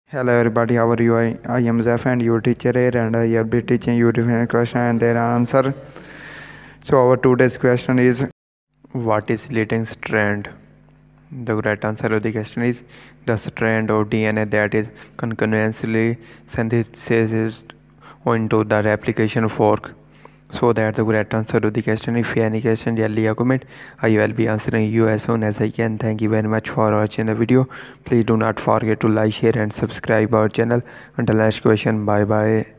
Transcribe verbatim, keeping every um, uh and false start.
Hello everybody, how are you? I, I am Zef and your teacher here, and I will be teaching you different question and their answer. So our today's question is, what is leading strand? The correct answer of the question is the strand of D N A that is continuously synthesized onto the replication fork. So that's the correct answer to the question. If you have any question, just leave a comment. I will be answering you as soon as I can. Thank you very much for watching the video. Please do not forget to like, share and subscribe our channel. Until next question, bye bye.